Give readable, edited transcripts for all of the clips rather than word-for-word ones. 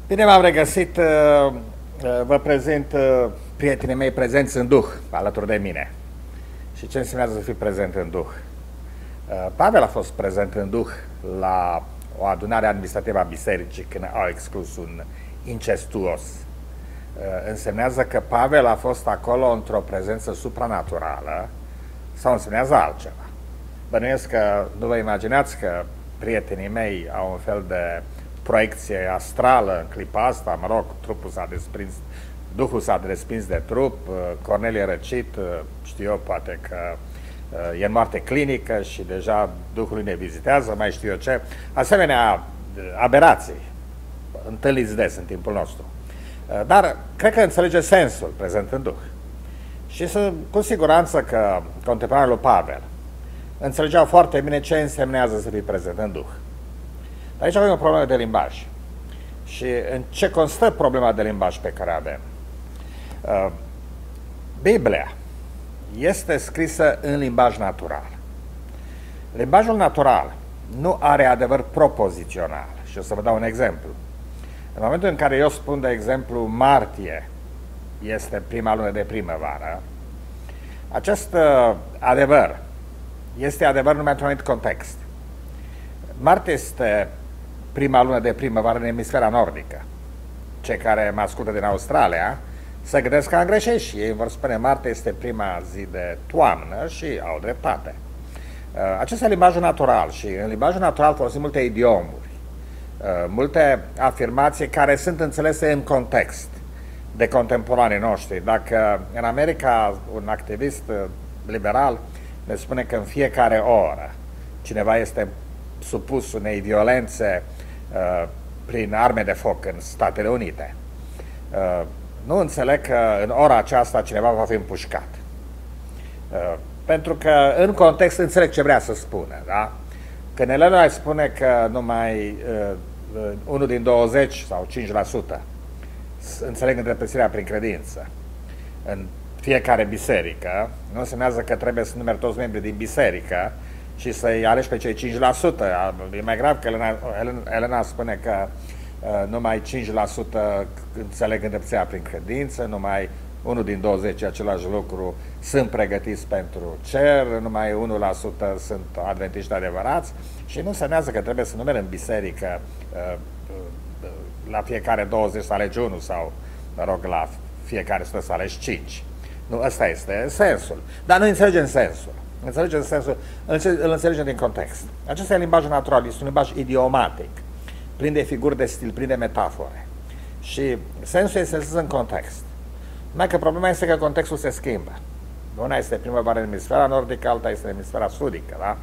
Bine v-am regăsit, vă prezint prietenii mei prezenți în Duh, alături de mine. Și ce înseamnă să fii prezent în Duh? Pavel a fost prezent în Duh la o adunare administrativă a bisericii când au exclus un incestuos. Însemnează că Pavel a fost acolo într-o prezență supranaturală sau însemnează altceva? Bănuiesc că nu vă imaginați că prietenii mei au un fel de proiecție astrală în clipa asta, mă rog, trupul s-a desprins, Duhul s-a desprins de trup, Cornel e răcit, știu eu, poate că e în moarte clinică și deja Duhul ne vizitează, mai știu eu ce. Asemenea aberații întâlniți des în timpul nostru. Dar cred că înțelege sensul prezent în Duh. Și sunt cu siguranță că contemporanul lui Pavel înțelegeau foarte bine ce însemnează să fii prezent în Duh. Aici avem o problemă de limbaj. Și în ce constă problema de limbaj pe care avem? Biblia este scrisă în limbaj natural. Limbajul natural nu are adevăr propozițional. Și o să vă dau un exemplu. În momentul în care eu spun, de exemplu, martie este prima lună de primăvară, acest adevăr este adevăr numai într-un anumit context. Martie este prima lună de primăvară în emisfera nordică. Cei care mă ascultă din Australia se gândesc că am greșit și ei vor spune martie este prima zi de toamnă și au dreptate. Acesta e limbajul natural și în limbajul natural folosim multe idiomuri, multe afirmații care sunt înțelese în context de contemporanii noștri. Dacă în America un activist liberal ne spune că în fiecare oră cineva este supus unei violențe prin arme de foc în Statele Unite, nu înțeleg că în ora aceasta cineva va fi împușcat. Pentru că în context înțeleg ce vrea să spună. Da? Când Elena spune că numai 1 din 20 sau 5% înțeleg îndreptățirea prin credință în fiecare biserică, nu însemnează că trebuie să numeri toți membrii din biserică și să-i alegi pe cei 5%. E mai grav că Elena spune că numai 5% înțeleg îndreptățirea prin credință, numai 1 din 20 același lucru sunt pregătiți pentru cer, numai 1% sunt adventiști adevărați și nu însemnează că trebuie să numeri în biserică la fiecare 20 să alegi 1 sau, mă rog, la fiecare 100 să alegi 5. Nu, ăsta este sensul. Dar nu înțelegem sensul. Înțelegem sensul, îl înțelegem din context. Acesta e limbajul natural, este un limbaj idiomatic, plin de figuri de stil, plin de metafore. Și sensul este înțeles în context. Numai că problema este că contextul se schimbă. Una este primăvară în emisfera nordică, alta este în emisfera sudică. Da?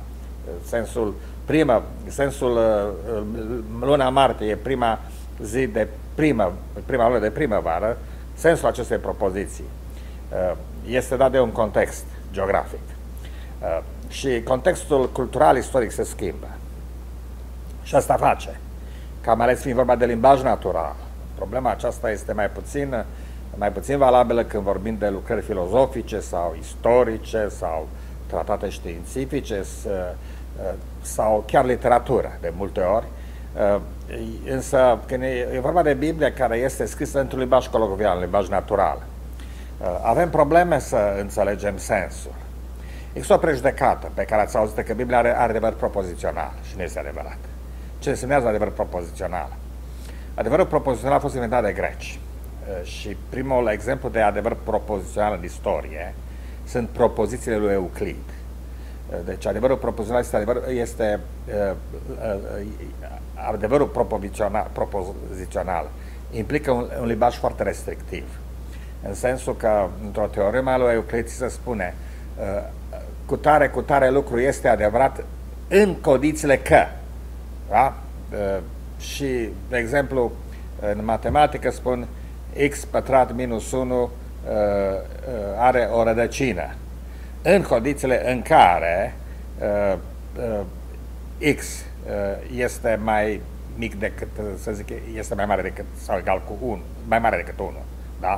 Sensul luna martie e prima zi de prima lună de primăvară, sensul acestei propoziții este dat de un context geografic. Și contextul cultural istoric se schimbă. Și asta face, că mai ales fiind vorba de limbaj natural, problema aceasta este mai puțin valabilă când vorbim de lucrări filozofice sau istorice sau tratate științifice sau chiar literatură de multe ori. Însă când e vorba de Biblie care este scrisă într-un limbaj colocvial, limbaj natural, avem probleme să înțelegem sensul. Există o prejudecată pe care ați auzit că Biblia are adevăr propozițional și nu este adevărat. Ce înseamnă adevăr propozițional? Adevărul propozițional a fost inventat de greci și primul exemplu de adevăr propozițional în istorie sunt propozițiile lui Euclid. Deci adevărul propozițional este adevărul propozițional implică un limbaj foarte restrictiv, în sensul că într-o teoremă lui Euclid se spune cu tare lucru este adevărat în condițiile că. Da? Și, de exemplu, în matematică spun x pătrat minus 1 are o rădăcină. În condițiile în care x este mai mic decât, să zic, este mai mare decât sau egal cu 1, mai mare decât 1. Da?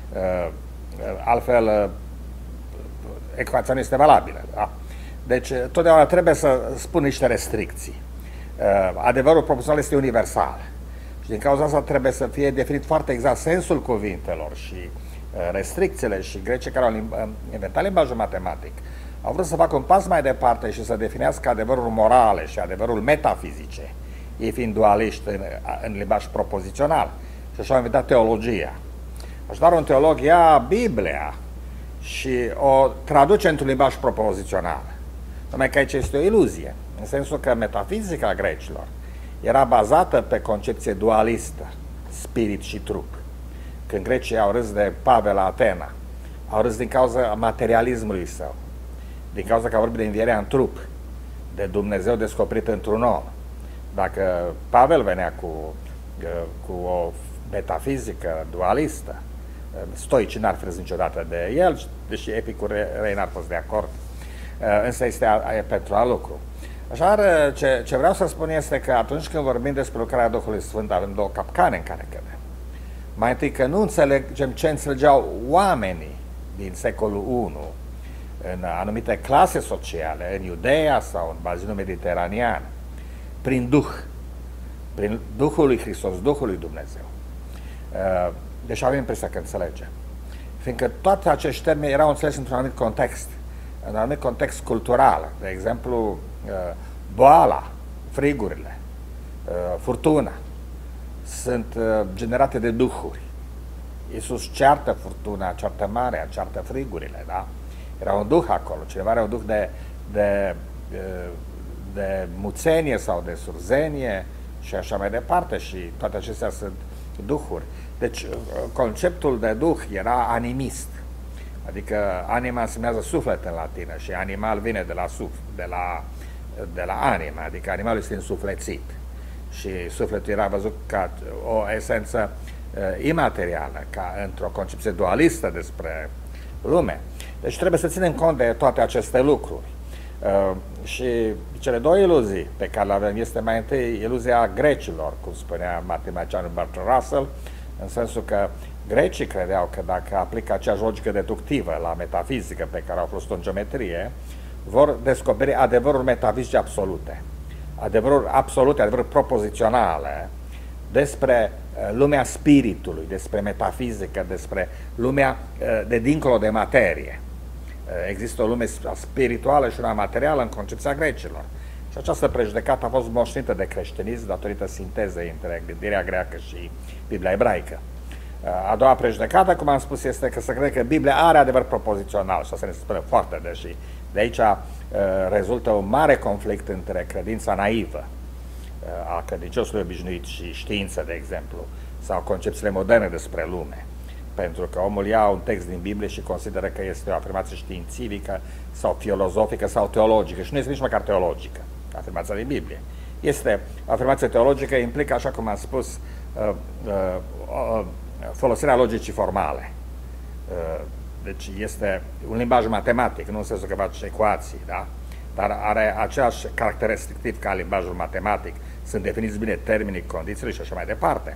Altfel, ecuația nu este valabilă. Da? Deci, totdeauna trebuie să spun niște restricții. Adevărul propozițional este universal. Și din cauza asta trebuie să fie definit foarte exact sensul cuvintelor și restricțiile, și grecii care au inventat limbajul matematic au vrut să facă un pas mai departe și să definească adevărul morale și adevărul metafizice, ei fiind dualiști în limbaj propozițional. Și așa au inventat teologia. Așadar, un teolog ia Biblia și o traduce într-un limbaj propozițional. Numai că aici este o iluzie, în sensul că metafizica grecilor era bazată pe concepție dualistă, spirit și trup. Când grecii au râs de Pavel la Atena, au râs din cauza materialismului său, din cauza că au vorbit de învierea în trup, de Dumnezeu descoperit într-un om. Dacă Pavel venea cu o metafizică dualistă, stoicii n-ar fi râs niciodată de el, deși epicurei n-ar fost de acord, însă este pentru alt lucru. Așadar, ce vreau să spun este că atunci când vorbim despre lucrarea Duhului Sfânt, avem două capcane în care cădem. Mai întâi că nu înțelegem ce înțelegeau oamenii din secolul I în anumite clase sociale, în Iudeea sau în bazinul mediteranean, prin Duh, prin Duhul lui Hristos, Duhul lui Dumnezeu. Deci avem impresia că înțelegem. Fiindcă toate acești termeni erau înțeles într-un anumit context, în un anumit context cultural. De exemplu, boala, frigurile, furtuna, sunt generate de duhuri. Iisus ceartă furtuna, ceartă marea, ceartă frigurile, da? Era un duh acolo, cineva are un duh de muțenie sau de surzenie și așa mai departe, și toate acestea sunt duhuri. Deci conceptul de duh era animist, adică anima însemnează suflet în latină și animal vine de la anima, adică animalul este însuflețit și sufletul era văzut ca o esență imaterială, ca într-o concepție dualistă despre lume. Deci trebuie să ținem cont de toate aceste lucruri. Și cele două iluzii pe care le avem este mai întâi iluzia grecilor, cum spunea matematicianul Bertrand Russell, în sensul că grecii credeau că dacă aplică aceeași logică deductivă la metafizică pe care au folosit-o în geometrie, vor descoperi adevăruri metafizice absolute. Adevăruri absolute, adevăruri propoziționale despre lumea spiritului, despre metafizică, despre lumea de dincolo de materie. Există o lume spirituală și una materială în concepția grecilor. Și această prejudecată a fost moștenită de creștinism datorită sintezei între gândirea greacă și Biblia ebraică. A doua prejudecată, cum am spus, este că se crede că Biblia are adevăr propozițional și asta ne se spune foarte des și de aici rezultă un mare conflict între credința naivă a credinciosului obișnuit și știință, de exemplu, sau concepțiile moderne despre lume. Pentru că omul ia un text din Biblie și consideră că este o afirmație științifică sau filozofică sau teologică și nu este nici măcar teologică, afirmația din Biblie. Este o afirmație teologică, implică, așa cum am spus, folosirea logicii formale. Deci este un limbaj matematic, nu în sensul că face ecuații, da? Dar are același caracter restrictiv ca limbajul matematic. Sunt definiți bine termenii, condițiile și așa mai departe.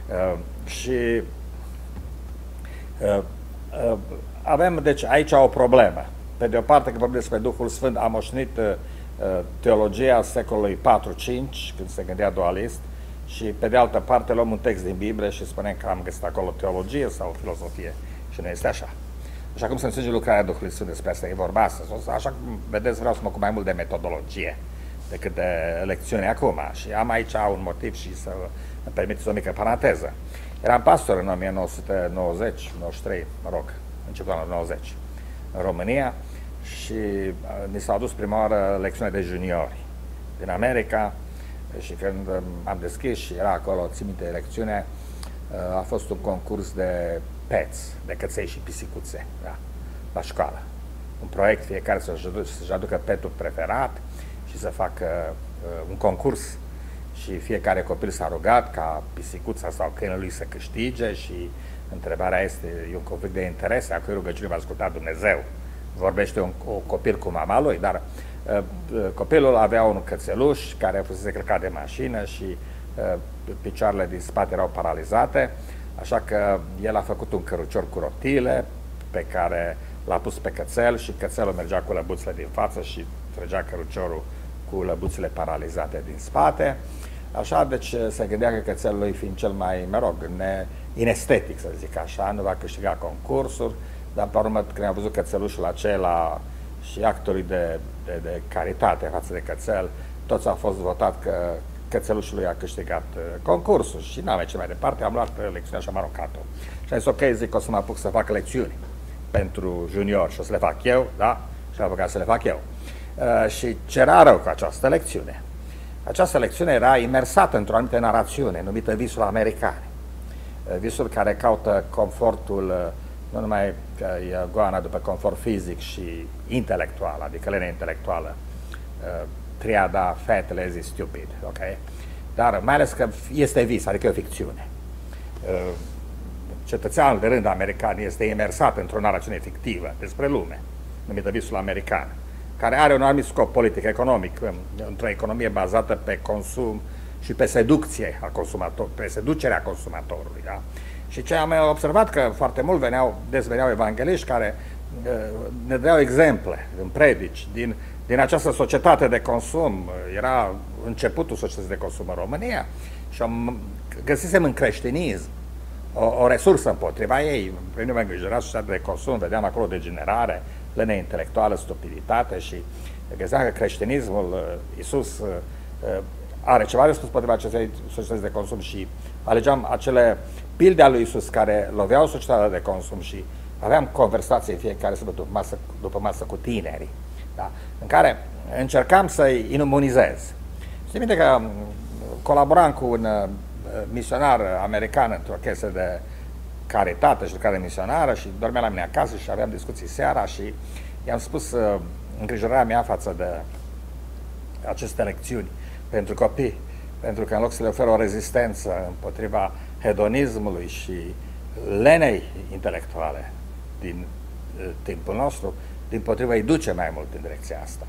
Avem, deci, aici o problemă. Pe de o parte, când vorbim despre Duhul Sfânt, a moștenit teologia secolului 4-5, când se gândea dualist, și pe de altă parte luăm un text din Biblie și spunem că am găsit acolo teologie sau filozofie și nu este așa. Așa cum se înțelege lucrarea Duhului Sfânt, despre asta e vorba astăzi. Așa cum vedeți, vreau să mă ocup mai mult de metodologie decât de lecțiune acum. Și am aici un motiv și să îmi permiteți o mică paranteză. Eram pastor în 1990, 93, mă rog, începutul anului 90, în România, și mi s-a adus prima oară lecțiune de juniori din America și când am deschis și era acolo, țin minte, lecțiune, a fost un concurs de pets, de căței și pisicuțe, da, la școală. Un proiect, fiecare să-și aducă petul preferat și să facă un concurs. Și fiecare copil s-a rugat ca pisicuța sau câinele lui să câștige și întrebarea este, e un conflict de interese, a cui rugăciune va asculta Dumnezeu. Vorbește un copil cu mama lui, dar copilul avea un cățeluș care fusese călcat de mașină și picioarele din spate erau paralizate, așa că el a făcut un cărucior cu rotile pe care l-a pus pe cățel și cățelul mergea cu lăbuțile din față și trăgea căruciorul cu lăbuțile paralizate din spate. Așa, deci se gândea că cățelul lui, fiind cel mai, mă rog, inestetic, să zic așa, nu va câștiga concursuri, dar pe urmă, când am văzut cățelușul acela și actului de caritate față de cățel, toți au fost votat că cățelușul lui a câștigat concursul și n-am ce mai departe, am luat lecțiunea și am aruncat-o. Și am zis, ok, zic, o să mă apuc să fac lecțiuni pentru junior și o să le fac eu, da? Și am apucat să le fac eu. Și ce era rău cu această lecțiune? Această lecțiune era imersată într-o anumită narațiune numită visul american. Visul care caută confortul, nu numai că e goana după confort fizic și intelectual, adică lenia intelectuală, triada fat, lazy, stupid, ok? Dar mai ales că este vis, adică e o ficțiune. Cetățeanul de rând american este imersat într-o narațiune fictivă despre lume, numită visul american, care are un anumit scop politic-economic, într-o economie bazată pe consum și pe seducție a consumatorului, pe seducerea consumatorului. Da? Și ce am observat că foarte mult desveneau evangeliști care ne dădeau exemple în predici din această societate de consum. Era începutul societății de consum în România și găsisem în creștinism o resursă împotriva ei. Pe mine mă îngrijora societatea de consum, vedeam acolo degenerare, lene intelectuală, stupiditate și găseam că creștinismul, Iisus are ceva de spus împotriva acestei societăți de consum și alegeam acele pilde ale lui Iisus care loveau societatea de consum și aveam conversații în fiecare săptămână după masă cu tinerii, da? În care încercam să-i imunizez. Știi minte că colaboram cu un misionar american într-o chestie de caritate și lucrare misionară și dormea la mine acasă și aveam discuții seara și i-am spus îngrijorarea mea față de aceste lecțiuni pentru copii, pentru că în loc să le oferă o rezistență împotriva hedonismului și lenei intelectuale din timpul nostru, dimpotrivă îi duce mai mult în direcția asta.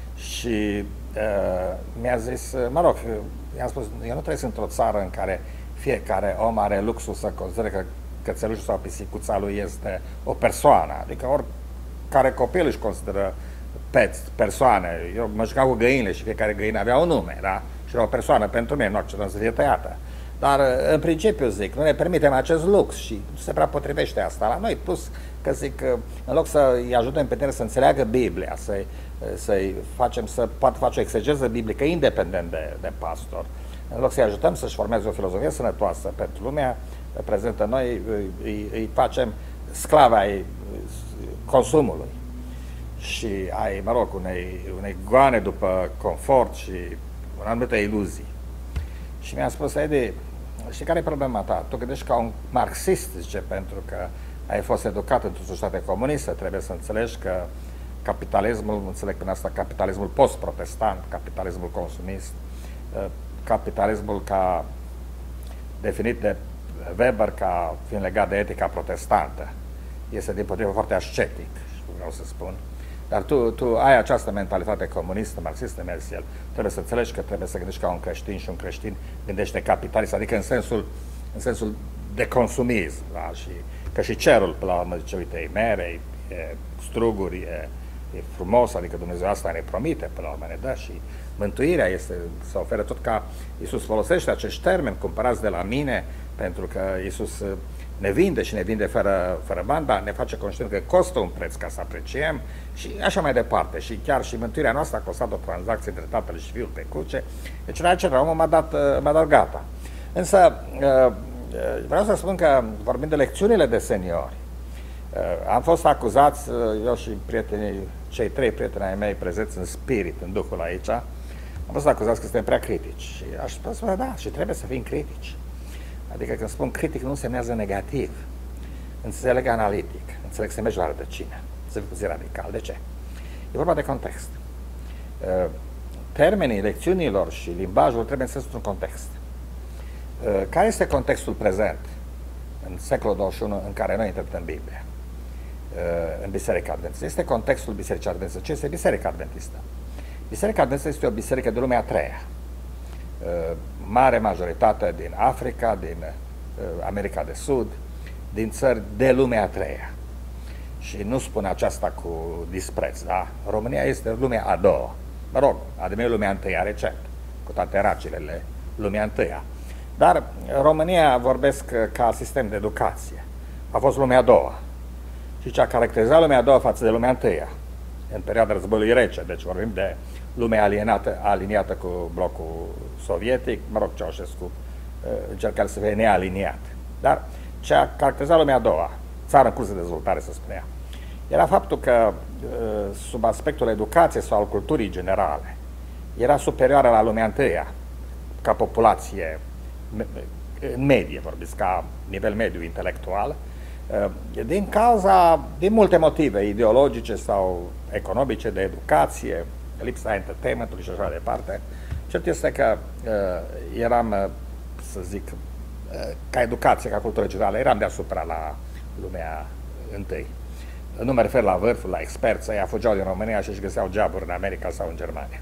Și mi-a zis, mă rog, i-am spus, eu nu trăiesc într-o țară în care fiecare om are luxul să considere că cățelușul sau pisicuța lui este o persoană, adică oricare copil își consideră persoane. Eu mă jucam cu găinile și fiecare găină avea un nume, da? Și era o persoană pentru mine, nu acceptăm să fie tăiată. Dar în principiu zic, nu ne permitem acest lux și nu se prea potrivește asta la noi, plus că zic, în loc să-i ajutăm pe tine să înțeleagă Biblia, să-i facem să poată face o exegeză biblică independent de pastor, în loc să-i ajutăm să-și formeze o filozofie sănătoasă pentru lumea prezentă, noi îi facem sclavi ai consumului și ai, mă rog, unei goane după confort și anumite iluzii. Și mi-a spus, Edi, știi care e problema ta? Tu gândești ca un marxist, zice, pentru că ai fost educat într-o societate comunistă, trebuie să înțelegi că capitalismul, înțeleg prin asta capitalismul post-protestant, capitalismul consumist, capitalismul ca definit de Weber ca fiind legat de etica protestantă, este dimpotrivă foarte ascetic, vreau să spun. Dar tu ai această mentalitate comunistă, marxistă, mersi el. Trebuie să înțelegi că trebuie să gândești ca un creștin și un creștin gândește capitalist, adică în sensul de consumism. Da? Și că și cerul, până la urmă, zice, uite, e mere, e struguri, e frumos, adică Dumnezeu asta ne promite, până la urmă ne dă și mântuirea se oferă tot ca Iisus folosește acești termeni, cumpărați de la mine, pentru că Iisus ne vinde și ne vinde fără bani, dar ne face conștient că costă un preț ca să apreciem și așa mai departe. Și chiar și mântuirea noastră a costat o tranzacție între Tatăl și Fiul pe cruce. Deci la acel omul m-a dat gata. Însă vreau să spun că vorbind de lecțiunile de seniori, am fost acuzați, eu și cei 3 prieteni ai mei prezenți în spirit, în Duhul aici, am fost acuzați că suntem prea critici. Și aș spune, da, și trebuie să fim critici. Adică când spun critic nu însemnează negativ. Înțeleg analitic, înțeleg să mergi la rădăcină, să fii puțin radical. De ce? E vorba de context. Termenii lecțiunilor și limbajul trebuie să într-un context. Care este contextul prezent în secolul 21 în care noi interpretăm Biblia? În Biserica Adventistă. Este contextul Bisericii Adventistă. Ce este Biserica Adventistă? Biserica Adventistă este o biserică de lumea a treia. Mare majoritate din Africa, din America de Sud, din țări de lumea a treia. Și nu spun aceasta cu dispreț, da? România este lumea a doua. Mă rog, a devenit lumea a întâia recent, cu toate racilele lumea întâia. Dar România vorbesc ca sistem de educație. A fost lumea a doua. Și ce a caracterizat lumea a doua față de lumea întâia, în perioada războiului rece, deci vorbim de lumea aliniată cu blocul sovietic, mă rog, Ceaușescu încerca să fie nealiniat. Dar ce a caracterizat lumea a doua, țară în curs de dezvoltare, să spunea, era faptul că, sub aspectul educației sau al culturii generale, era superioară la lumea întâia, ca populație, în medie, vorbiți, ca nivel mediu intelectual, din multe motive ideologice sau economice, de educație, lipsa entertainmentului și așa departe. Cert este că eram, să zic, ca educație, ca cultură generală, eram deasupra la lumea întâi. Nu mă refer la vârful, la experți, ăia fugeau din România și își găseau joburi în America sau în Germania.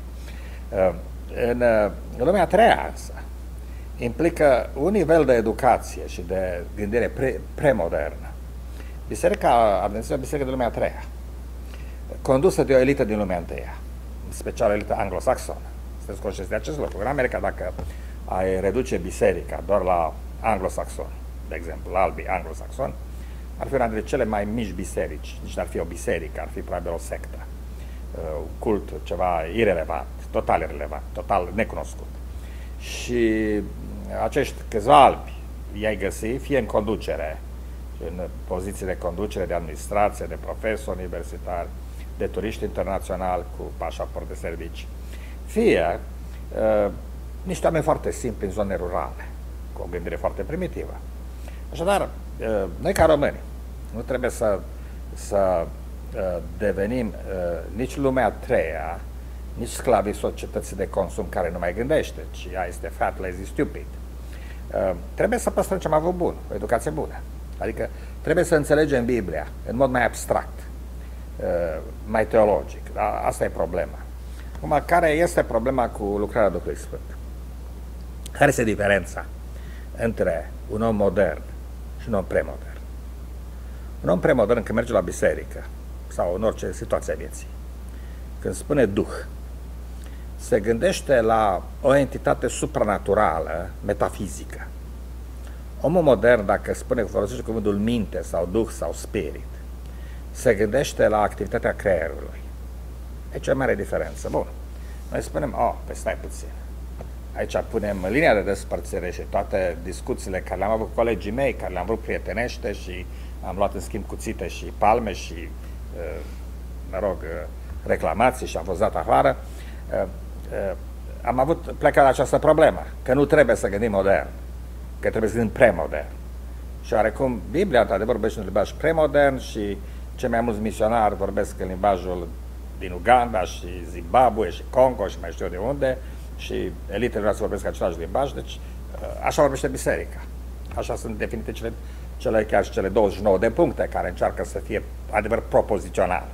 În lumea a treia, însă, implică un nivel de educație și de gândire premodernă. Biserica Adventistă e o biserică de lumea a treia, condusă de o elită din lumea întâia, în special elită anglosaxonă. Sunteți conștienți de acest lucru. În America, dacă ai reduce biserica doar la anglosaxon, de exemplu, la albii anglosaxoni, ar fi una dintre cele mai mici biserici, nici n-ar fi o biserică, ar fi probabil o sectă, cult, ceva irelevant, total necunoscut. Și acești câțiva albi i-ai găsi fie în conducere, în poziții de conducere, de administrație, de profesori universitari, de turiști internaționali cu pașaport de servicii, fie niște oameni foarte simpli în zone rurale, cu o gândire foarte primitivă. Așadar, noi ca români nu trebuie să devenim nici lumea a treia, nici sclavii societății de consum care nu mai gândește, ci ea este fat, lazy, stupid. Trebuie să păstrăm ce am avut bun, o educație bună. Adică trebuie să înțelegem Biblia în mod mai abstract, mai teologic. Da? Asta e problema. Acum, care este problema cu lucrarea Duhului Sfânt? Care este diferența între un om modern și un om premodern? Un om premodern, când merge la biserică sau în orice situație a vieții, când spune Duh, se gândește la o entitate supranaturală, metafizică. Omul modern, dacă spune că folosește cuvântul minte sau Duh sau Spirit, se gândește la activitatea creierului. E cea mare diferență. Bun. Noi spunem, păi stai puțin. Aici punem linia de despărțire și toate discuțiile care le-am avut cu colegii mei, care le-am vrut prietenește și am luat în schimb cuțite și palme și, reclamații și am fost dat afară. Am avut plecat la această problemă, că nu trebuie să gândim modern, că trebuie să gândim premodern. Și oarecum Biblia, într-adevăr, vorbește în limbaj premodern și cei mai mulți misionari vorbesc în limbajul din Uganda și Zimbabwe și Congo și mai știu de unde și elitele noastre vorbesc același limbaj, deci așa vorbește biserica. Așa sunt definite chiar și cele 29 de puncte care încearcă să fie adevăr propozițional.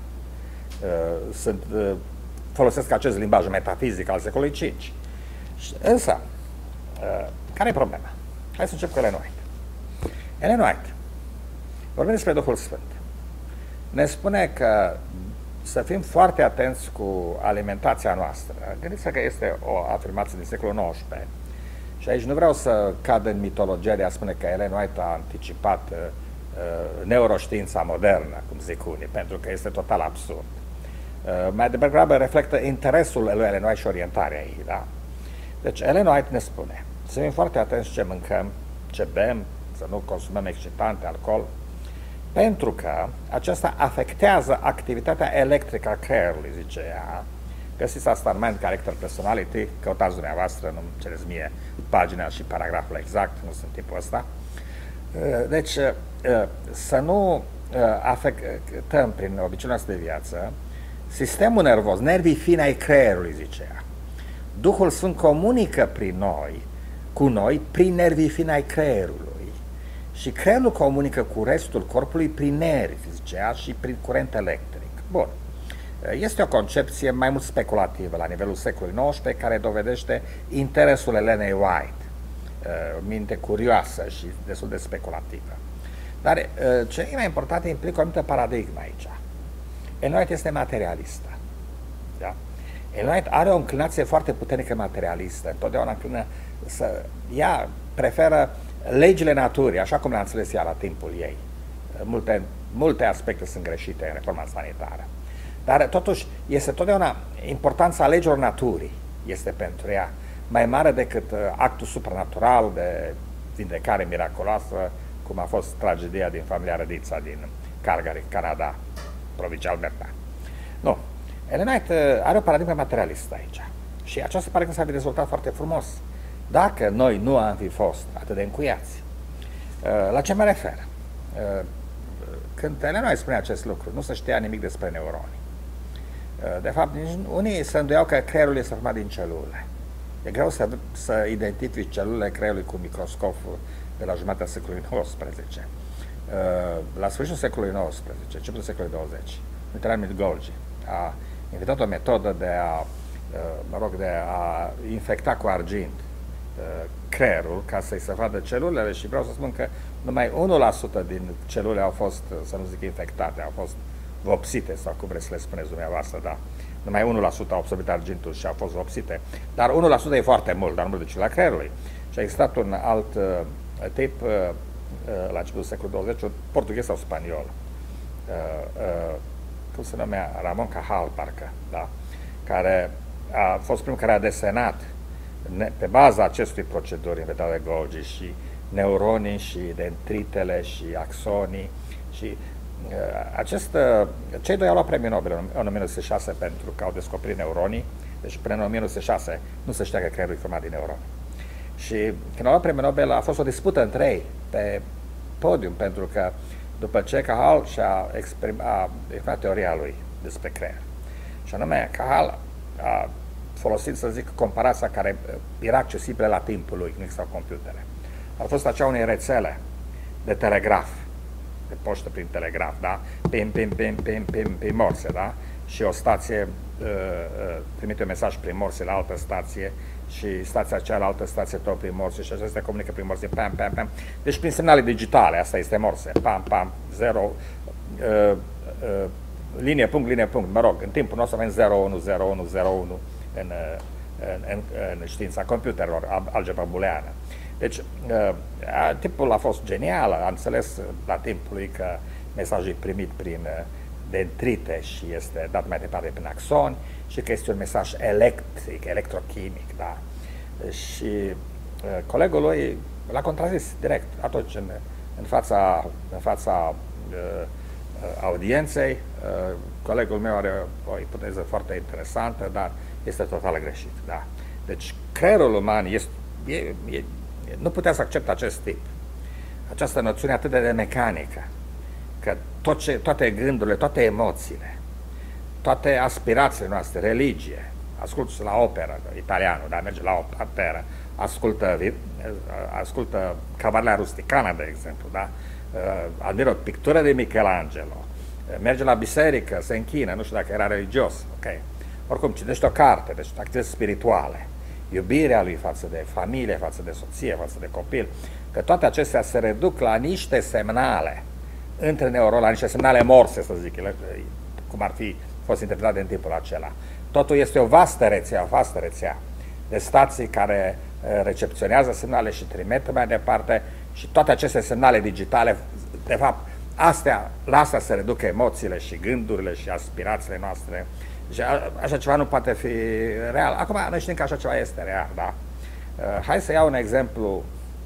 Folosesc acest limbaj metafizic al secolului V. Însă, care e problema? Hai să încep cu Ellen White. Ellen White, vorbim despre Duhul Sfânt, ne spune că să fim foarte atenți cu alimentația noastră. Gândiți-vă că este o afirmație din secolul XIX. Și aici nu vreau să cad în mitologia de a spune că Ellen White a anticipat neuroștiința modernă, cum zic unii, pentru că este total absurd. Mai degrabă reflectă interesul lui Ellen White și orientarea ei. Da? Deci Ellen White ne spune să fim foarte atenți ce mâncăm, ce bem, să nu consumăm excitante, alcool, pentru că aceasta afectează activitatea electrică a creierului, zice ea. Găsiți asta în Mind Character Personality, căutați dumneavoastră, nu-mi cereți mie pagina și paragraful exact, nu sunt tipul ăsta. Deci, să nu afectăm prin obiceiul nostru de viață sistemul nervos, nervii fini ai creierului, zice ea. Duhul Sfânt comunică cu noi, prin nervii fini ai creierului. Și creierul comunică cu restul corpului prin nervi, zice ea, și prin curent electric. Bun. Este o concepție mai mult speculativă la nivelul secolului XIX, care dovedește interesul Ellenei White, minte curioasă și destul de speculativă. Dar ce e mai important, implică o anumită paradigmă aici. Ellen White este materialistă. Da? Ellen White are o înclinație foarte puternică materialistă, întotdeauna înclină ea preferă legile naturii, așa cum le-a înțeles ea la timpul ei. Multe aspecte sunt greșite în reforma sanitară. Dar totuși este totdeauna importanța legilor naturii este pentru ea mai mare decât actul supranatural de vindecare miraculoasă, cum a fost tragedia din familia Rădița din Calgary, Canada, provincia Alberta. Nu. Ellen White are o paradigmă materialistă aici. Și aceasta pare că s-a dezvoltat foarte frumos. Dacă noi nu am fi fost atât de încuiați, la ce mă refer? Când Ellen White spune acest lucru, nu se știa nimic despre neuroni. De fapt, unii se îndoiau că creierul este format din celule. E greu să identifici celulele creierului cu microscop de la jumătatea secolului XIX. La sfârșitul secolului XIX, începutul secolului XX, Mitterrand Golgi a inventat o metodă de a infecta cu argint creierul ca să-i se vadă celulele și vreau să spun că numai 1% din celule au fost, să nu zic infectate, au fost vopsite sau cum vreți să le spuneți dumneavoastră, da? Numai 1% au absorbit argintul și au fost vopsite, dar 1% e foarte mult, dar numărul de celule a creierului. Și a existat un alt tip la începutul secolului 20, un portughez sau spaniol, cum se numea, Ramon Cajal, parcă, da? Care a fost primul care a desenat pe baza acestui proceduri inventate de Golgi și neuronii și dendritele și axonii și cei doi au luat premiul Nobel în 1906 pentru că au descoperit neuronii, deci până în 1906 nu se știa că creierul e format din neuroni. Și când au luat premiul Nobel a fost o dispută între ei pe podium, pentru că după ce Cajal și-a exprimat teoria lui despre creier. Și anume, Cajal a folosit, să zic, comparația care era accesibilă la timpul lui, nu existau computere. A fost acea unei rețele de telegraf, de poștă prin telegraf, da? Prin morse, da? Și o stație trimite un mesaj prin morse la altă stație și stația cealaltă stație tot prin morse și acestea comunică prin morse, pam, pam, pam. Deci prin semnale digitale, asta este morse, pam, pam, 0, linie, punct, mă rog, în timpul nostru avem 01, în știința computerelor, algebra booleană. Deci, tipul a fost genial, a înțeles la timpul lui că mesajul e primit prin dendrite și este dat mai departe prin axoni și că este un mesaj electric, electrochimic, da? Și colegul lui l-a contrazis direct atunci în fața audienței. Colegul meu are o ipoteză foarte interesantă, dar este total greșit, da? Deci, creierul uman nu putea să accepte acest tip, această noțiune atât de mecanică, că toate gândurile, toate emoțiile, toate aspirațiile noastre, religie, ascultă la operă, italianul, da, merge la operă, ascultă Cavaleria Rusticana, de exemplu, da, admiră o pictură de Michelangelo, merge la biserică, se închină, nu știu dacă era religios, ok, oricum citește o carte, deci activități spirituale, iubirea lui față de familie, față de soție, față de copil, că toate acestea se reduc la niște semnale între neuroni, la niște semnale morse, să zic, cum ar fi fost interpretate în timpul acela. Totul este o vastă rețea de stații care recepționează semnale și trimite mai departe și toate aceste semnale digitale, de fapt, la astea se reduc emoțiile și gândurile și aspirațiile noastre. Și așa ceva nu poate fi real. Acum, noi știm că așa ceva este real, da? Hai să iau un exemplu.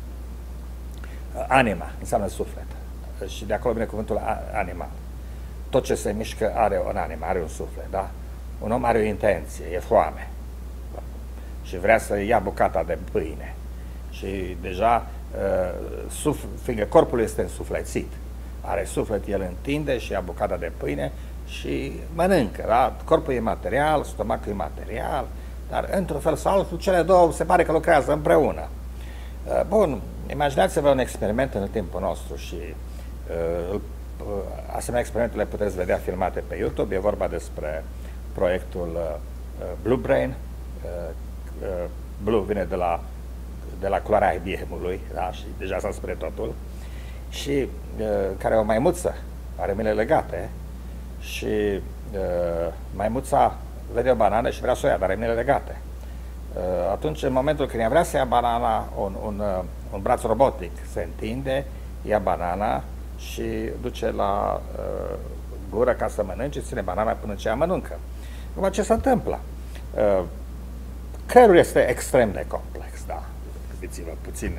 Anima înseamnă suflet. Și de acolo vine cuvântul animal. Tot ce se mișcă are un anima, are un suflet, da? Un om are o intenție, e foame. Și vrea să ia bucata de pâine. Și deja, fiindcă corpul este însuflețit, are suflet, el întinde și ia bucata de pâine și mănâncă, da? Corpul e material, stomacul e material, dar într-un fel sau altul, cele două se pare că lucrează împreună. Bun, imaginați-vă un experiment în timpul nostru și asemenea experimente le puteți vedea filmate pe YouTube. E vorba despre proiectul Blue Brain. Blue vine de la culoarea IBM-ului, da? Și deja s-a spre totul. Și care o maimuță are mâinile legate și maimuța vede o banană și vrea să o ia, dar remnele legate. Atunci, în momentul când ea vrea să ia banana, un braț robotic se întinde, ia banana și duce la gură ca să mănânce, ține banana până ce ea mănâncă. Acum, ce se întâmplă? Creierul este extrem de complex, da. Gândiți-vă puțin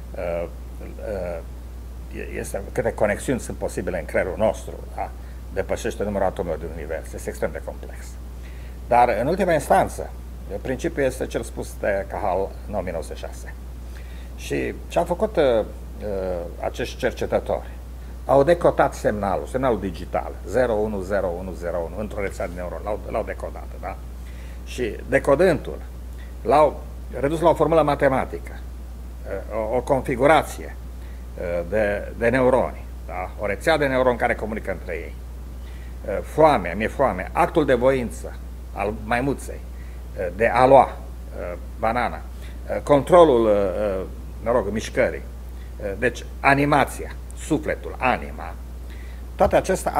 câte conexiuni sunt posibile în creierul nostru, da? Depășește numărul atomelor din univers, este extrem de complex. Dar, în ultima instanță, principiul este cel spus de Cahal în 1906. Și ce au făcut acești cercetători? Au decodat semnalul digital, 010101, într-o rețea de neuroni, l-au decodat, da? Și decodându-l, l-au redus la o formulă matematică, o configurație de neuroni, da? O rețea de neuroni care comunică între ei. Foamea, mi-e foame, actul de voință al maimuței de a lua banana, controlul, mișcării, deci animația, sufletul, anima, toate acestea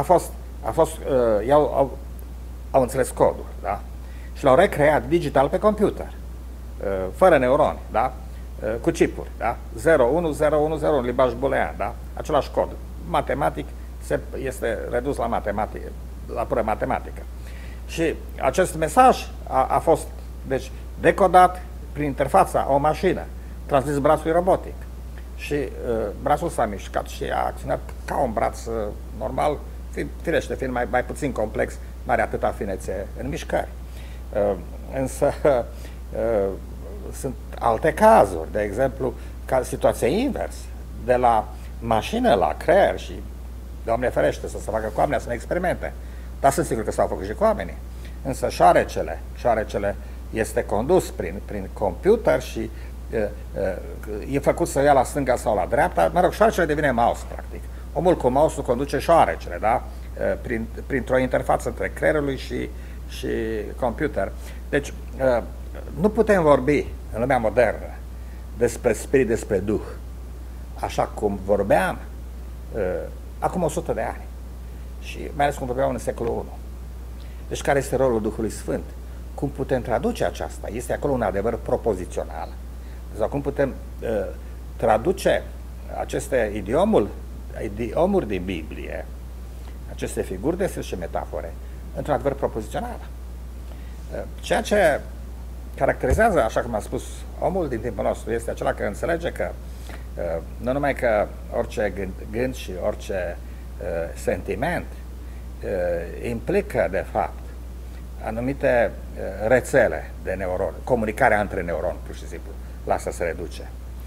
au înțeles codul, da? Și l-au recreat digital pe computer, fără neuroni, da? Cu chipuri, da? 01010 în limbaj boolean, da? Același cod, matematic, este redus la matematică, la pură matematică. Și acest mesaj a fost, deci, decodat prin interfața o mașină, transmis brațului robotic. Și brațul s-a mișcat și a acționat ca un braț normal, firește, fiind mai puțin complex, nu are atâta finețe în mișcări. Însă sunt alte cazuri, de exemplu, ca situația invers, de la mașină la creier și, Doamne ferește, să se facă cu oamenii, să ne experimente. Dar sunt sigur că s-au făcut și cu oamenii. Însă șoarecele este condus prin computer și e făcut să ia la stânga sau la dreapta. Mă rog, șoarecele devine mouse, practic. Omul cu mouse-ul conduce șoarecele, da? Printr-o interfață între creierul și computer. Deci, nu putem vorbi în lumea modernă despre spirit, despre duh, așa cum vorbeam acum 100 de ani. Și mai ales cum vorbeam în secolul I. Deci care este rolul Duhului Sfânt? Cum putem traduce aceasta? Este acolo un adevăr propozițional. Sau cum putem traduce aceste idiomuri din Biblie, aceste figuri de stil și metafore, într-un adevăr propozițional. Ceea ce caracterizează, așa cum a spus omul din timpul nostru, este acela că înțelege că nu numai că orice gând și orice sentiment implică, de fapt, anumite rețele de neuroni, comunicarea între neuroni, pur și simplu, la asta se reduce.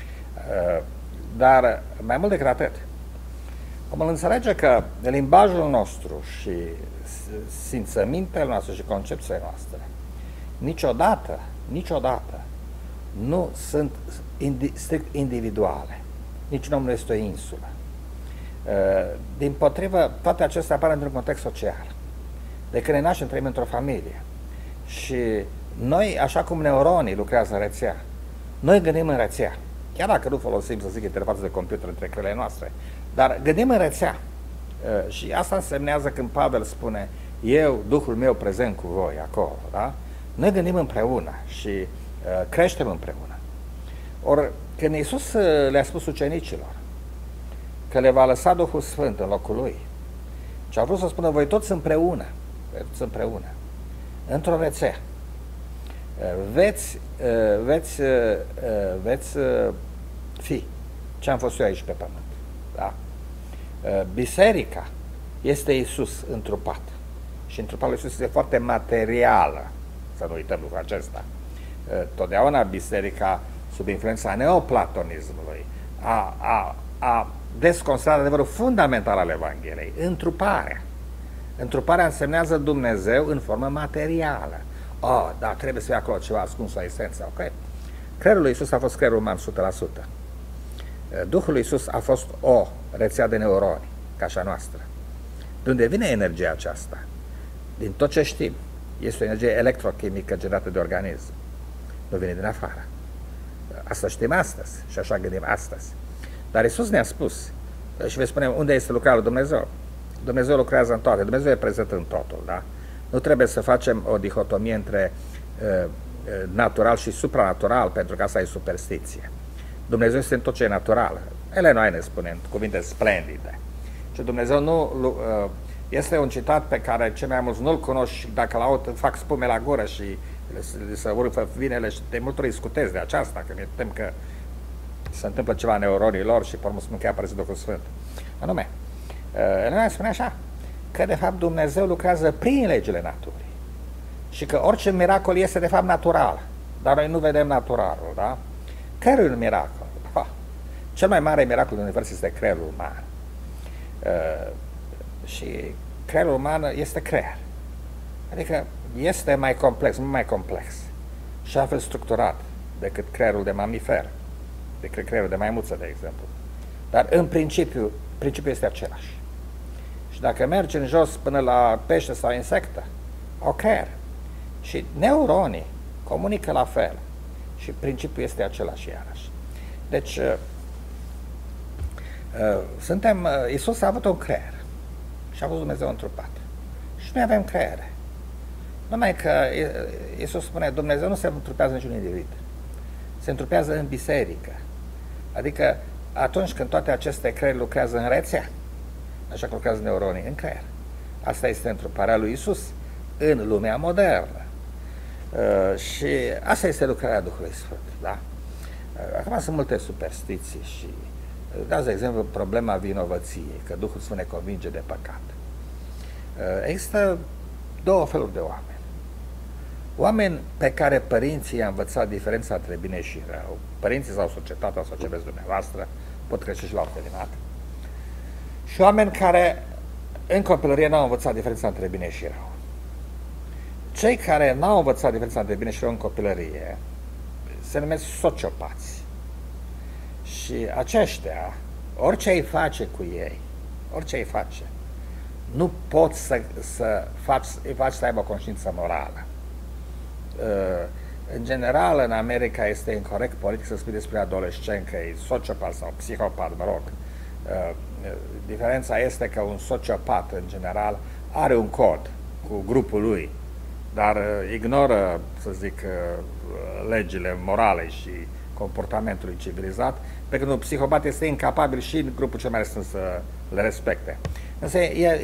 Dar, mai mult decât atât, omul înțelege că limbajul nostru și simțămintele noastre și concepțiile noastre niciodată nu sunt strict individuale. Niciun om nu este o insulă. Dimpotrivă, toate acestea apar într-un context social. De când ne naștem, trăim într-o familie. Și noi, așa cum neuronii lucrează în rețea, noi gândim în rețea. Chiar dacă nu folosim, să zic, interfață de computer între creierele noastre, dar gândim în rețea. Și asta însemnează când Pavel spune, eu, Duhul meu prezent cu voi acolo, da? Noi gândim împreună și creștem împreună. Ori, când Iisus le-a spus ucenicilor că le va lăsa Duhul Sfânt în locul lui, și a vrut să spună, voi toți împreună, într-o rețea, veți fi ce am fost eu aici pe pământ. Da? Biserica este Iisus întrupat. Și întrupat lui Iisus este foarte materială, să nu uităm lucrul acesta. Totdeauna biserica, sub influența neoplatonismului, a desconsiderat adevărul fundamental al Evangheliei, întruparea. Întruparea însemnează Dumnezeu în formă materială. Da, trebuie să fie acolo ceva ascuns la esență, ok? Creierul lui Iisus a fost creierul uman 100%. Duhul lui Iisus a fost o rețea de neuroni, ca așa noastră. De unde vine energia aceasta? Din tot ce știm, este o energie electrochimică generată de organism. Nu vine din afară. Asta știm astăzi și așa gândim astăzi. Dar Iisus ne-a spus, și vei spune, unde este lucrarea lui Dumnezeu? Dumnezeu lucrează în toate, Dumnezeu e prezent în totul, da? Nu trebuie să facem o dihotomie între natural și supranatural, pentru că asta e superstiție. Dumnezeu este în tot ce e natural. Elena White ne spune cuvinte splendide. Și Dumnezeu nu... Este un citat pe care cei mai mulți nu-l cunosc și dacă l-aud fac spume la gură și se urfă vinele și de multe ori scutez de aceasta, că mi-e tem că se întâmplă ceva neuronilor și pe urmă spun că aparece Duhul Sfânt. Anume, Elena spune așa, că de fapt Dumnezeu lucrează prin legile naturii și că orice miracol este de fapt natural, dar noi nu vedem naturalul, da? Care e un miracol? Cel mai mare miracol din univers este creierul uman. Și creierul uman este creier. Adică este mai complex, mult mai complex și altfel structurat decât creierul de mamifer, decât creierul de maimuță, de exemplu. Dar în principiu este același. Și dacă mergi în jos până la pește sau insectă, au creier. Și neuronii comunică la fel. Și principiul este același iarăși. Deci, Iisus a avut un creier și a fost Dumnezeu întrupat. Și noi avem creiere. Numai că Iisus spune, Dumnezeu nu se întrupează niciun individ. Se întrupează în biserică. Adică atunci când toate aceste creiere lucrează în rețea, așa că lucrează neuronii în creier. Asta este întruparea lui Iisus în lumea modernă. Și asta este lucrarea Duhului Sfânt. Da? Acum sunt multe superstiții și dați de exemplu problema vinovăției, că Duhul Sfânt ne convinge de păcat. Există două feluri de oameni. Oameni pe care părinții i-au învățat diferența între bine și rău, părinții sau societatea sau ce vreți dumneavoastră, pot crește și la orfelinat, și oameni care în copilărie n-au învățat diferența între bine și rău. Cei care n-au învățat diferența între bine și rău în copilărie se numesc sociopați. Și aceștia, orice îi face cu ei, orice îi face, nu poți îi faci să aibă o conștiință morală. În general, în America este incorect politic să spui despre adolescent că e sociopat sau psihopat, mă rog. Diferența este că un sociopat, în general, are un cod cu grupul lui, dar ignoră, să zic, legile morale și comportamentului civilizat, pe când un psihopat este incapabil și în grupul cel mai restrâns să le respecte. Însă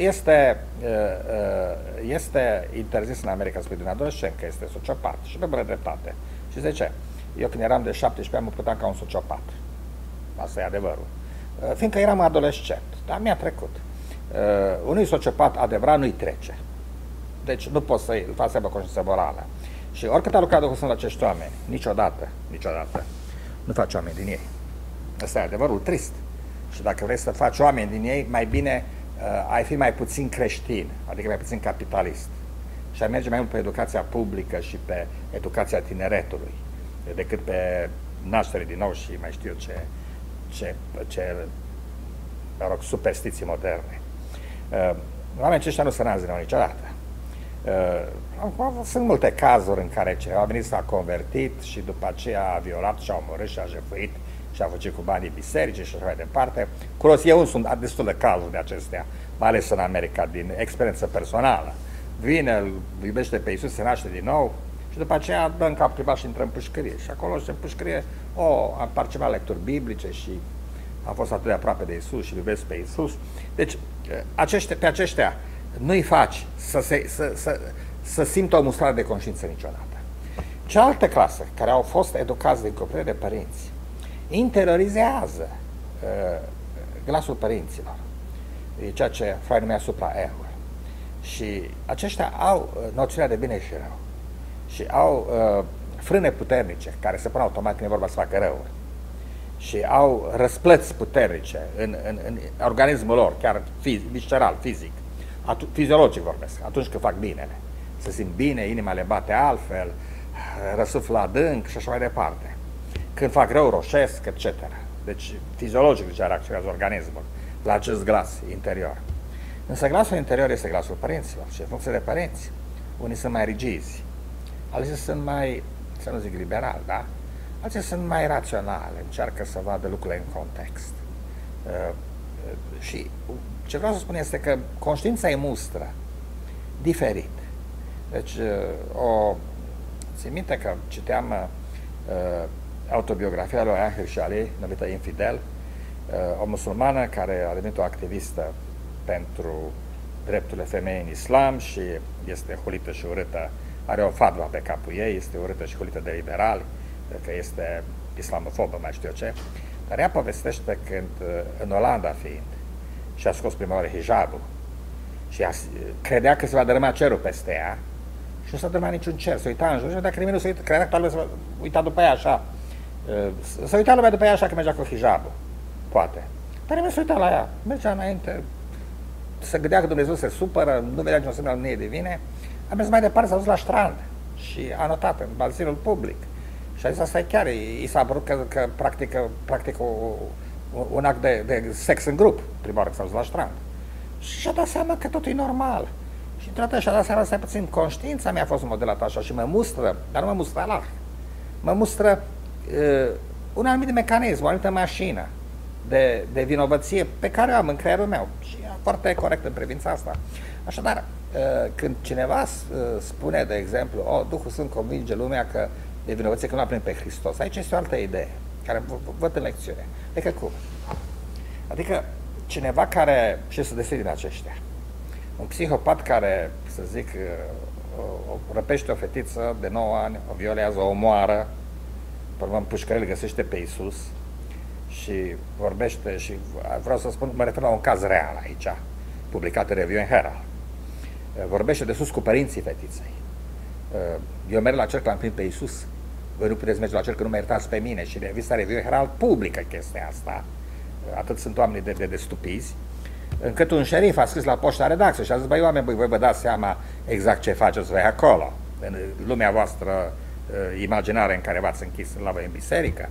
este interzis în America să spui de un adolescent că este sociopat și pe bună dreptate. Și de ce? Eu când eram de 17 ani mă puteam ca un sociopat. Asta e adevărul. Fiindcă eram adolescent, dar mi-a trecut. Unui sociopat adevărat nu-i trece. Deci nu poți să-i faci să aibă conștiință morală. Și oricât a lucrat Duhul Sfânt la acești oameni, niciodată nu faci oameni din ei. Asta e adevărul trist. Și dacă vrei să faci oameni din ei, mai bine ai fi mai puțin creștin, adică mai puțin capitalist. Și ai merge mai mult pe educația publică și pe educația tineretului, decât pe naștere din nou și mai știu eu mă rog, superstiții moderne. Oamenii aceștia nu se nasc din nou niciodată. Sunt multe cazuri în care cineva a venit, s-a convertit și după aceea a violat și a omorât și a jefuit și a făcut cu banii bisericii și așa mai departe. Cunosc eu sunt destul de cazuri de acestea, mai ales în America, din experiență personală. Vine, îl iubește pe Iisus, se naște din nou și după aceea dă în cap privat și intră în pușcărie. Și acolo și în pușcărie, am parceva lecturi biblice și am fost atât de aproape de Iisus și iubesc pe Iisus. Deci, pe aceștia nu-i faci să simtă o mustrare de conștiință niciodată. Cealaltă clasă, care au fost educați din copilărie de părinți, interiorizează glasul părinților, e ceea ce Freud numea supra-ego. Și aceștia au noțiunea de bine și rău și au frâne puternice care se pun automat când e vorba să facă rău și au răsplăți puternice în organismul lor, chiar visceral, fizic, fiziologic vorbesc, atunci când fac binele. Se simt bine, inima le bate altfel, răsuflă adânc și așa mai departe. Când fac rău, roșesc, etc. Deci, fiziologic deja reacționează organismul la acest glas interior. Însă glasul interior este glasul părinților și în funcție de părinți. Unii sunt mai rigizi, alții sunt mai, să nu zic liberal, da? Alții sunt mai raționali, încearcă să vadă lucrurile în context. Și ce vreau să spun este că conștiința e mustră, diferit. Deci, țin minte că citeam autobiografia lui Angel Shali, numită Infidel, o musulmană care a devenit o activistă pentru drepturile femeii în islam și este hulită și urâtă, are o fatwa pe capul ei, este urâtă și hulită de liberali, că este islamofobă, mai știu eu ce, dar ea povestește când, în Olanda fiind, și-a scos prima oară hijabul și credea că se va dărâma cerul peste ea și nu s-a dărâmat niciun cer, se uita în jur și dacă nimeni nu se uita, credea că lumea se uita după ea așa, se uita lumea după ea așa că mergea cu hijabul, poate, dar nimeni se uita la ea, mergea înainte, se gândea că Dumnezeu se supără, nu vedea niciun semn al mâniei divine, a mers mai departe, s-a dus la strand și a notat în bazinul public. Și a zis, asta e chiar, i s-a părut că practică un act de sex în grup, prima oară că s-a dus la strand. Și și-a dat seama că totul e normal. Și într-o dată și-a dat seama, stai puțin, conștiința mea a fost modelată așa și mă mustră, dar nu mă mustră Allah, mă mustră un anumit mecanism, o anumită mașină de vinovăție pe care o am în creierul meu. Și e foarte corect în privința asta. Așadar, când cineva spune, de exemplu, Duhul Sfânt convinge lumea că e vinovăție că nu a primit pe Hristos, aici este o altă idee, care văd în lecțiune. Adică cum? Adică cineva care, și să descrie din aceștia, un psihopat care, să zic, răpește o fetiță de 9 ani, o violează, o omoară, pe urmă în pușcărie îl găsește pe Iisus și vorbește, și vreau să spun, mă refer la un caz real aici, publicat în Review and Herald. Vorbește de sus cu părinții fetiței. Eu merg la cerc, l-am primit pe Iisus. Voi nu puteți merge la cerc că nu mă iertați pe mine. Și revista Review and Herald publică chestia asta. Atât sunt oamenii de stupizi, încât un șerif a scris la poșta redacție și a zis, băi oameni, voi vă dați seama exact ce faceți voi acolo, în lumea voastră imaginară în care v-ați închis la voi în biserică.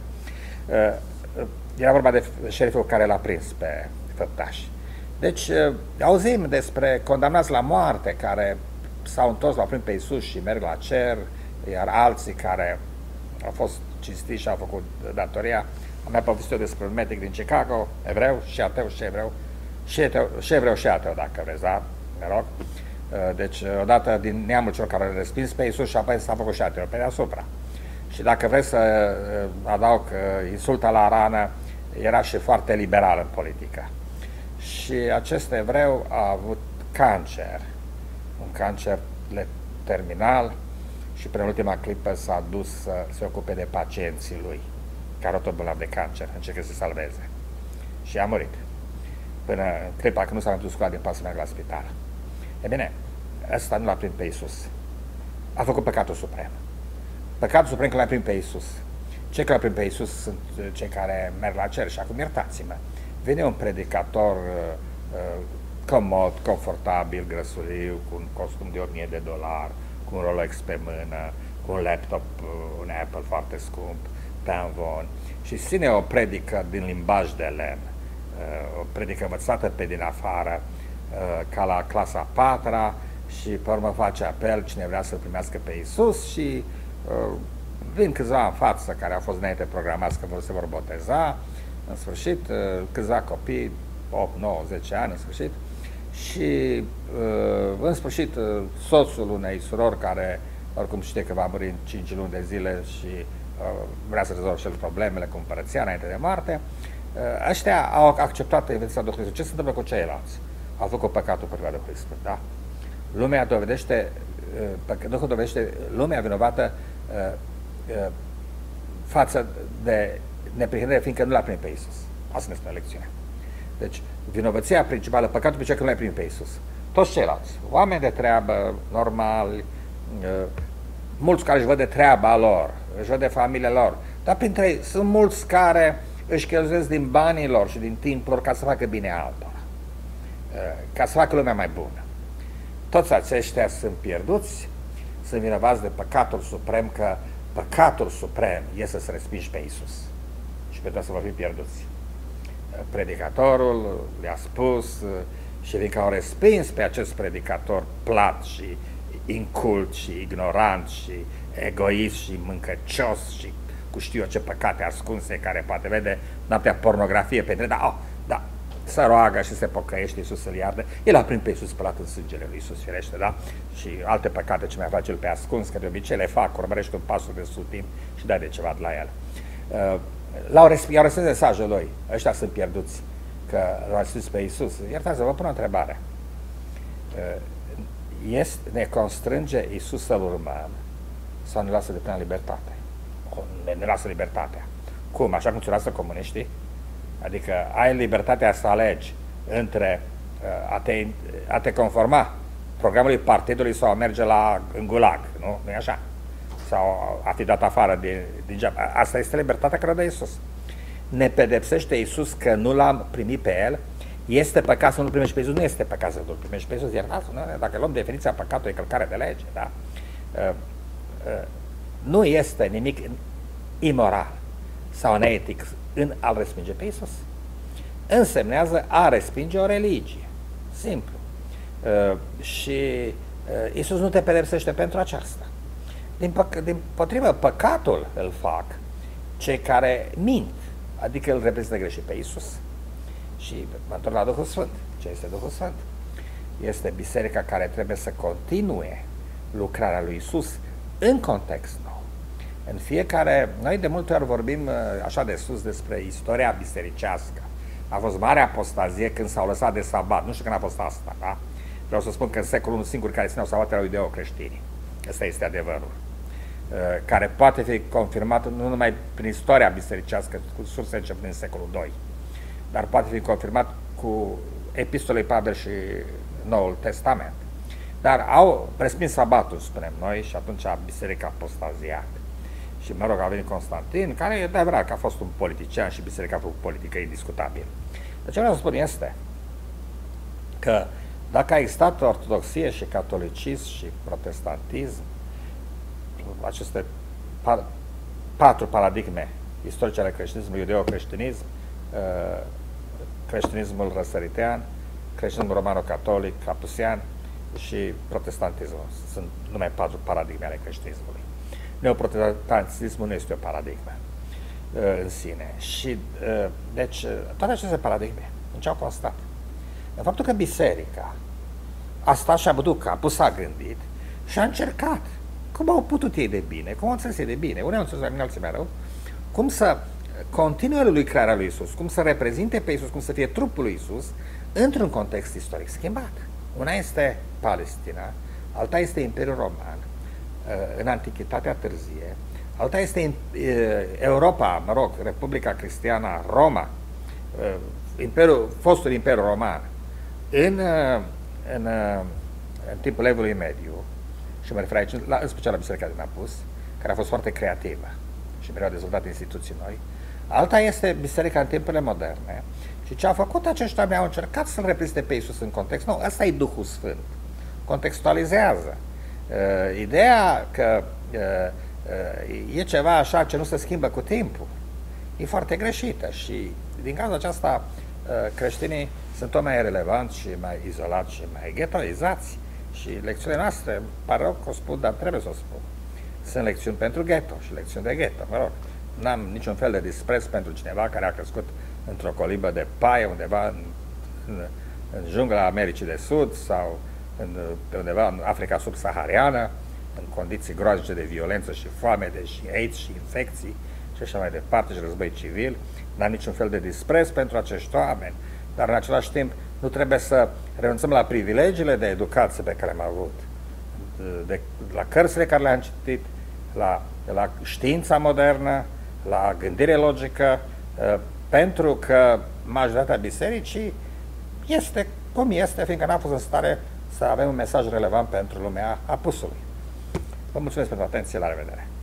Era vorba de șeriful care l-a prins pe făptaș. Deci, auzim despre condamnați la moarte care s-au întors, l-au prins pe Iisus și merg la cer, iar alții care au fost cinstiți și au făcut datoria. Am mai povestit despre un medic din Chicago, evreu și ateu și evreu, și evreu și ateu, dacă vreți, da? Mă rog. Deci, odată din neamul celor care au respins pe Iisus și apoi s-a făcut și ateu pe deasupra. Și dacă vreți să adaug insulta la rană, era și foarte liberal în politică. Și acest evreu a avut cancer, un cancer terminal, și prin ultima clipă s-a dus să se ocupe de pacienții lui, care au tot bolnavi de cancer, încercă să se salveze. Și a murit. Până în clipa că nu s-a mai dus din pas să meargă la spital. E bine, ăsta nu l-a prins pe Iisus. A făcut păcatul suprem. Păcatul suprem că l-a prins pe Iisus. Cei care l-a prins pe Iisus sunt cei care merg la cer. Și acum iertați-mă. Vine un predicator comod, confortabil, grăsuliu, cu un costum de $1000, cu un Rolex pe mână, cu un laptop, un Apple foarte scump, pe Amvon, și ține o predică din limbaj de lemn, o predică învățată pe din afară, ca la clasa 4-a, și pe urmă face apel cine vrea să-L primească pe Iisus și vin câțiva în față care au fost înainte programați că se vor boteza, în sfârșit, câțiva copii, 8, 9, 10 ani, în sfârșit, și în sfârșit soțul unei surori care oricum știe că va muri în 5 luni de zile și vrea să rezolve și el problemele cu împărăția înainte de moarte, ăștia au acceptat invenția Duhului Sfânt. Ce se întâmplă cu ceilalți? Au făcut păcatul împotriva Duhului Sfânt, da? Lumea dovedește, Duhul dovedește lumea vinovată față de neprihănire, fiindcă nu l-a primit pe Iisus. Asta ne spune lecțiunea. Deci, vinovăția principală, păcatul pe cel că nu l-a primit pe Iisus. Toți ceilalți, oameni de treabă, normali, mulți care își văd de treaba lor, își văd de familie lor, dar printre ei sunt mulți care își cheltuiesc din banii lor și din timpul lor ca să facă bine altora, ca să facă lumea mai bună. Toți aceștia sunt pierduți, sunt vinovați de păcatul suprem, că păcatul suprem este să respingi pe Iisus și pentru asta vor fi pierduți. Predicatorul le-a spus și fiindcă au respins pe acest predicator plat și incult și ignorant și egoist și mâncăcios și cu știu eu ce păcate ascunse care poate vede noaptea pornografie pe internet, da, să roagă și se pocăiește, Iisus să-l iarde. El a primit pe Iisus spălat în sângele lui Iisus, firește, da? Și alte păcate ce mai face el pe ascuns, că de obicei le fac, urmărește un pasul de timp și dai de ceva de la el. I-au răspuns mesajul lui, ăștia sunt pierduți, că l-au răspuns pe Iisus. Iertați-vă, vă pun o întrebare. Ne constrânge Iisus să-L urmăm sau ne lasă de plină libertate? Ne lasă libertatea. Cum? Așa funcționează comuniștii? Adică ai libertatea să alegi între a te conforma programului partidului sau a merge în gulag, nu? Nu-i așa? Sau a fi dat afară din job. Asta este libertatea care o dă Iisus. Ne pedepsește Iisus că nu l-am primit pe El. Este păcat să nu-L primești pe Iisus? Nu este păcat să nu-L primești pe Iisus. Iertați, dacă luăm definiția păcatului, călcare de lege, da? Nu este nimic imoral sau neetic în a-L respinge pe Iisus. Însemnează a respinge o religie. Simplu. Și Iisus nu te pedepsește pentru aceasta. Din potrivă, păcatul îl fac cei care mint, adică îl reprezintă greșit pe Iisus. Și mă întorc la Duhul Sfânt. Ce este Duhul Sfânt? Este biserica care trebuie să continue lucrarea lui Iisus în context nou. În fiecare, noi de multe ori vorbim așa de sus despre istoria bisericească. A fost mare apostazie când s-au lăsat de sabat. Nu știu când a fost asta, da? Vreau să spun că în secolul I singur care țineau sabat erau iudeo-creștinii. Ăsta este adevărul. Care poate fi confirmat nu numai prin istoria bisericească, cu surse începând din secolul II, dar poate fi confirmat cu epistolei Pavel și Noul Testament. Dar au respins sabatul, spunem noi, și atunci biserica a apostaziat. Și mă rog, a venit Constantin, care e adevărat că a fost un politician și biserica a făcut politică indiscutabil. Dar ce vreau să spun este că dacă a existat ortodoxie și catolicism și protestantism, aceste patru paradigme istorice ale creștinismului, iudeo-creștinism, creștinismul răsăritean, creștinismul romano-catolic, capusian și protestantismul. Sunt numai patru paradigme ale creștinismului. Neoprotestantismul nu este o paradigmă în sine. Și, deci, toate aceste paradigme, în ce au constat? În faptul că biserica a stat și a bătut capul, s-a gândit și a încercat, cum au putut ei de bine, cum au înțeles ei de bine, unii au înțeles mai bine, alții mai rău, cum să continue lucrarea lui Iisus, cum să reprezinte pe Iisus, cum să fie trupul lui Iisus, într-un context istoric schimbat. Una este Palestina, alta este Imperiul Roman, în Antichitatea târzie, alta este Europa, mă rog, Republica Cristiană, Roma, fostul Imperiu Roman, în timpul Evului Mediu, și mă refer aici, în special la Biserica din Apus, care a fost foarte creativă și mereu a dezvoltat instituții noi. Alta este biserica în timpurile moderne și ce au făcut acești oameni, au încercat să-L reprezinte pe Iisus în context. Nu, ăsta e Duhul Sfânt. Contextualizează. Ideea că e ceva așa ce nu se schimbă cu timpul e foarte greșită și din cauza aceasta creștinii sunt tot mai irelevanți și mai izolați și mai ghettoizați. Și lecțiunile noastre, pare rău că o spun, dar trebuie să o spun. Sunt lecțiuni pentru ghetto și lecțiuni de ghetto, mă rog. N-am niciun fel de dispreț pentru cineva care a crescut într-o colibă de paie, undeva în jungla Americii de Sud sau pe undeva în Africa subsahariană, în condiții groaznice de violență și foamete și AIDS și infecții și așa mai departe și război civil. N-am niciun fel de dispreț pentru acești oameni, dar în același timp nu trebuie să renunțăm la privilegiile de educație pe care le-am avut, la cărțile care le-am citit, la știința modernă, la gândire logică, pentru că majoritatea bisericii este cum este, fiindcă n-a fost în stare să avem un mesaj relevant pentru lumea apusului. Vă mulțumesc pentru atenție, la revedere!